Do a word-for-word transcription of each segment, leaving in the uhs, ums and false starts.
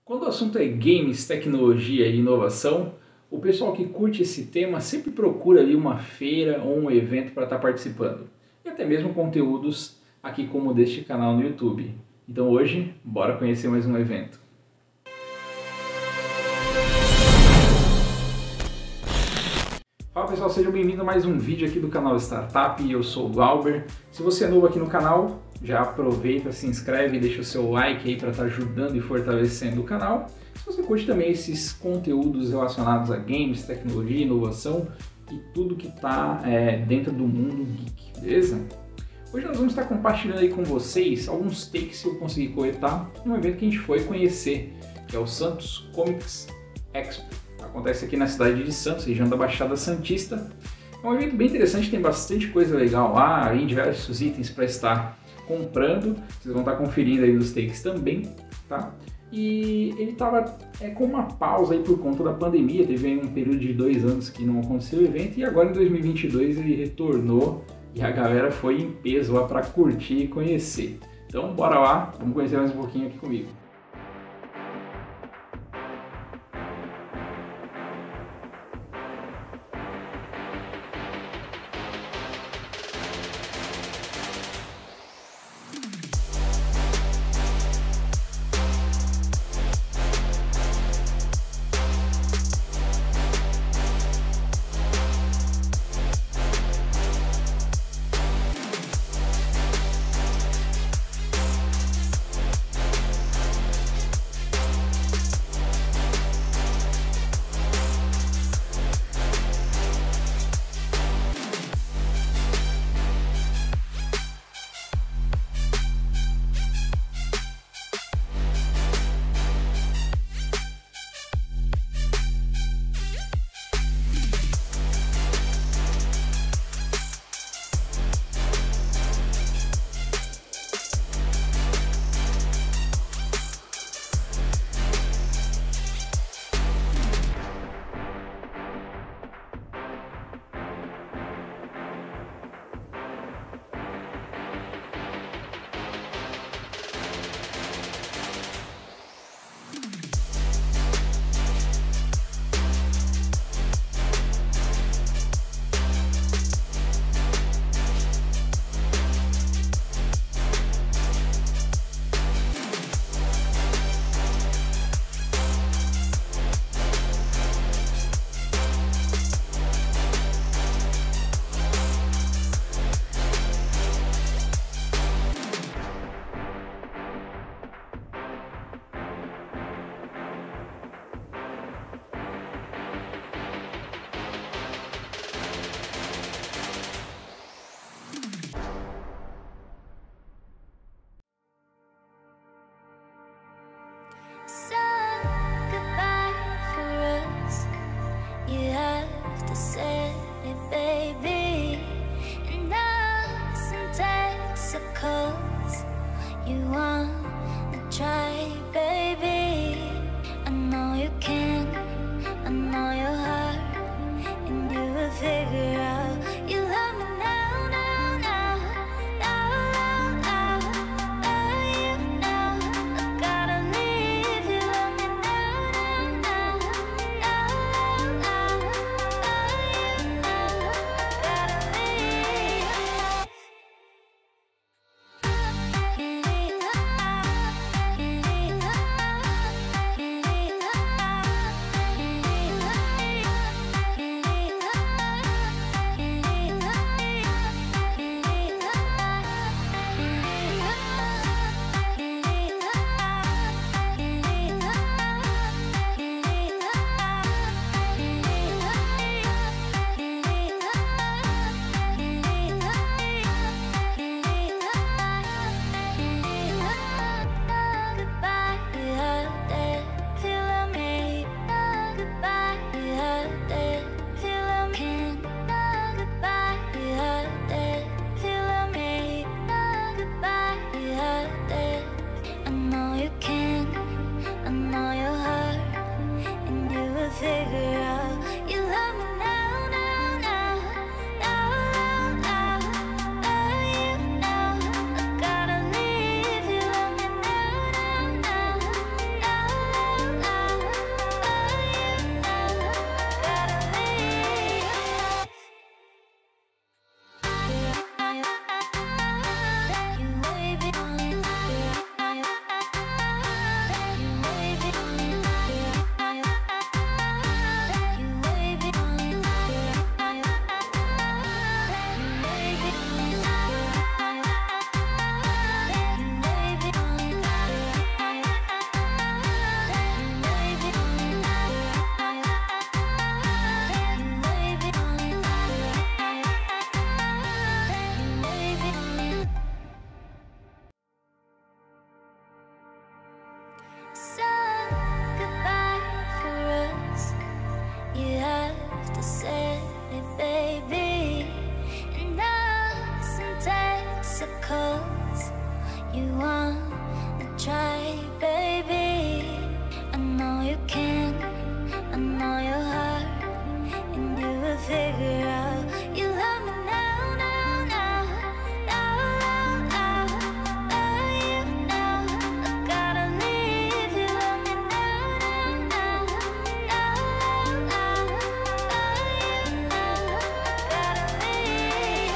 Quando o assunto é games, tecnologia e inovação, o pessoal que curte esse tema sempre procura ali uma feira ou um evento para estar participando. E até mesmo conteúdos aqui como deste canal no YouTube. Então hoje, bora conhecer mais um evento. Fala pessoal, sejam bem-vindos a mais um vídeo aqui do canal Startup. Eu sou o Glauber. Se você é novo aqui no canal, já aproveita, se inscreve e deixa o seu like aí para estar ajudando e fortalecendo o canal. Se você curte também esses conteúdos relacionados a games, tecnologia, inovação e tudo que está é, dentro do mundo geek, beleza? Hoje nós vamos estar compartilhando aí com vocês alguns takes que eu consegui coletar em um evento que a gente foi conhecer, que é o Santos Comics Expo. Acontece aqui na cidade de Santos, região da Baixada Santista. É um evento bem interessante, tem bastante coisa legal lá, aí diversos itens para estar comprando. Vocês vão estar conferindo aí nos takes também, tá? E ele estava é, com uma pausa aí por conta da pandemia, teve aí um período de dois anos que não aconteceu o evento, e agora em dois mil e vinte e dois ele retornou e a galera foi em peso lá para curtir e conhecer. Então bora lá, vamos conhecer mais um pouquinho aqui comigo. city, baby, and us in Texas. You wanna try, baby? I know you can, I know your heart, and you will figure out you love me now, now, now, now, now, now, now, you know I gotta leave. You love me now, now, now, now, now, now, you know I gotta leave.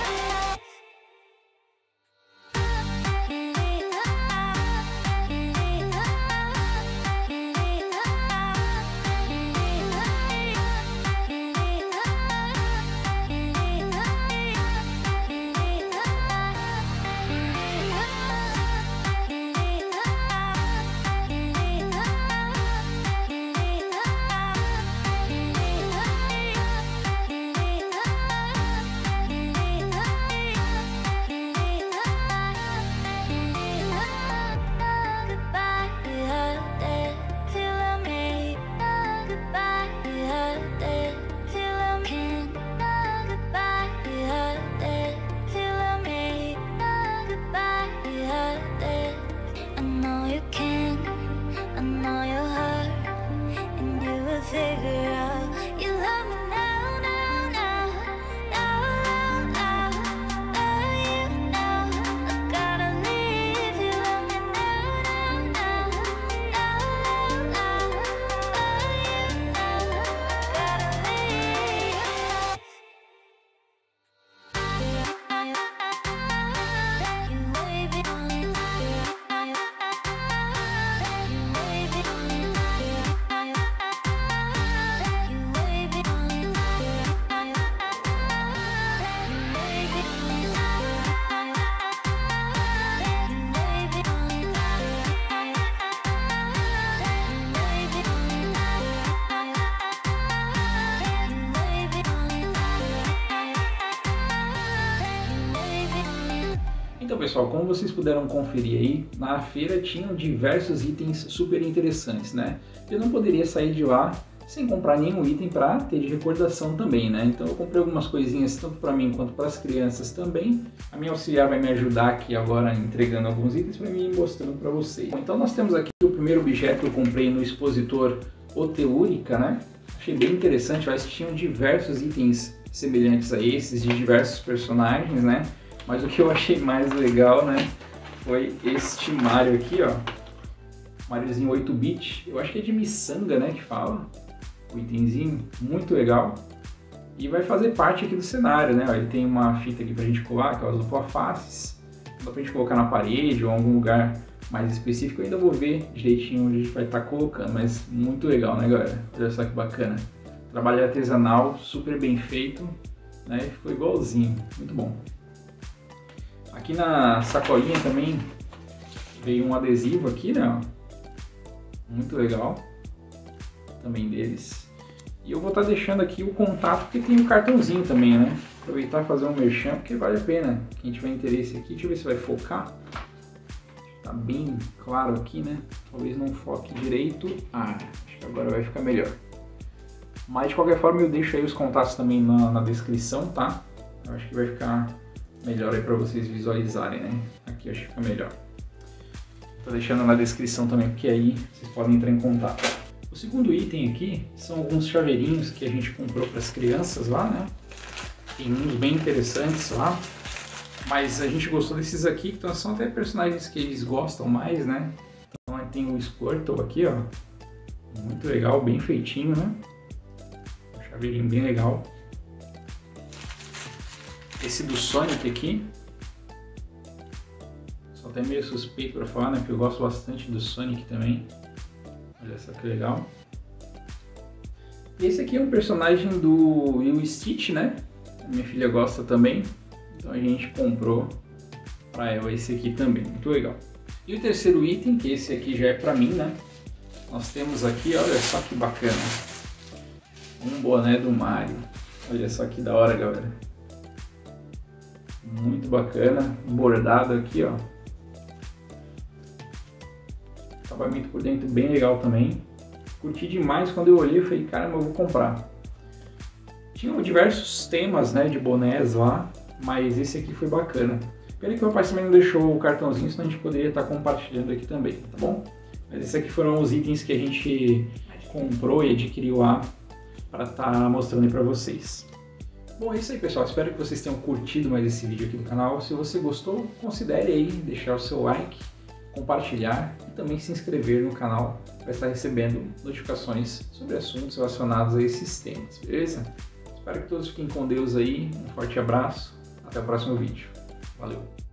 Figure out you love me now, now, now, now, now, now, you know I gotta leave. You love me now, now, now, now, now, now, you know I gotta leave. Então pessoal, como vocês puderam conferir aí, na feira tinham diversos itens super interessantes, né? Eu não poderia sair de lá sem comprar nenhum item para ter de recordação também, né? Então eu comprei algumas coisinhas tanto para mim quanto para as crianças também. A minha auxiliar vai me ajudar aqui agora entregando alguns itens para mim e mostrando para vocês. Bom, então nós temos aqui o primeiro objeto que eu comprei no expositor Oteúrica, né? Achei bem interessante, mas tinham diversos itens semelhantes a esses, de diversos personagens, né? Mas o que eu achei mais legal, né, foi este Mario aqui, ó. Mariozinho oito bit. Eu acho que é de miçanga, né, que fala. O itemzinho, muito legal. E vai fazer parte aqui do cenário, né. Ele tem uma fita aqui pra gente colar, que é as dupla faces. Dá pra gente colocar na parede ou em algum lugar mais específico. Eu ainda vou ver direitinho onde a gente vai estar colocando, mas muito legal, né, galera? Olha só que bacana. Trabalho artesanal, super bem feito, né, ficou igualzinho, muito bom. Aqui na sacolinha também veio um adesivo aqui, né? Muito legal. Também deles. E eu vou estar deixando aqui o contato, porque tem um cartãozinho também, né? Aproveitar e fazer um merchan, porque vale a pena. Quem tiver interesse aqui, deixa eu ver se vai focar. Tá bem claro aqui, né? Talvez não foque direito. Ah, acho que agora vai ficar melhor. Mas de qualquer forma eu deixo aí os contatos também na, na descrição, tá? Eu acho que vai ficar melhor aí para vocês visualizarem, né? Aqui eu acho que fica melhor. Tô deixando na descrição também, porque aí vocês podem entrar em contato. O segundo item aqui são alguns chaveirinhos que a gente comprou para as crianças lá, né? Tem uns bem interessantes lá, mas a gente gostou desses aqui, que são até personagens que eles gostam mais, né? Então aí tem o Squirtle aqui, ó. Muito legal, bem feitinho, né? Um chaveirinho bem legal. Esse do Sonic aqui, sou até meio suspeito para falar, né, porque eu gosto bastante do Sonic também. Olha só que legal. E esse aqui é um personagem do Lilo Stitch, né? Minha filha gosta também, então a gente comprou para ela esse aqui também, muito legal. E o terceiro item, que esse aqui já é para mim, né? Nós temos aqui, olha só que bacana, um boné do Mario. Olha só que da hora, galera. Muito bacana, bordado aqui, ó. Acabamento por dentro bem legal também. Curti demais quando eu olhei e falei, caramba, eu vou comprar. Tinham diversos temas, né, de bonés lá, mas esse aqui foi bacana. Pena que meu pai também não deixou o cartãozinho, senão a gente poderia estar compartilhando aqui também, tá bom? Mas esses aqui foram os itens que a gente comprou e adquiriu lá para estar mostrando aí para vocês. Bom, é isso aí, pessoal. Espero que vocês tenham curtido mais esse vídeo aqui do canal. Se você gostou, considere aí deixar o seu like, compartilhar e também se inscrever no canal para estar recebendo notificações sobre assuntos relacionados a esses temas, beleza? Espero que todos fiquem com Deus aí. Um forte abraço. Até o próximo vídeo. Valeu!